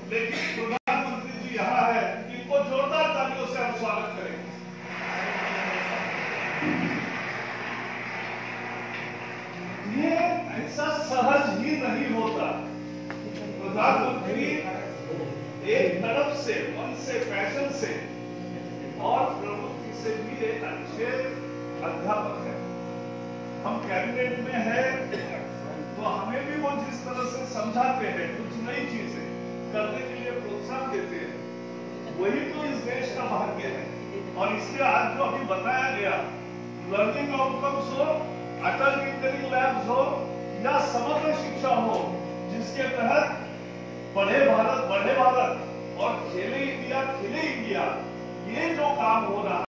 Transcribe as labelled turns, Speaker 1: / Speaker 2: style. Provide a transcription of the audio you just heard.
Speaker 1: लेकिन प्रधानमंत्री जी यहाँ है, इनको जोरदार तालियों से हम स्वागत करें। ये ऐसा सहज ही नहीं होता। प्रधानमंत्री एक तरफ से मन से पैशन से और प्रवृत्ति से भी एक अच्छे अध्यापक है। हम कैबिनेट में है तो हमें भी वो जिस तरह से समझाते हैं, कुछ नई चीजें करने के लिए प्रोत्साहन देते हैं, वही तो इस देश का भाग्य है। और इसलिए आज जो अभी बताया गया, लर्निंग आउटकम्स हो, अटल टिंकरिंग लैब्स हो या समग्र शिक्षा हो, जिसके तहत पढ़े भारत बढ़े भारत और खेले इंडिया, ये जो काम हो रहा है।